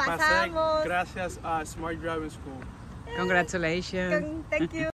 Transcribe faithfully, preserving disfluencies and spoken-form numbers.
pasamos. Pasé gracias a Smart Driving School. Congratulations. Thank you.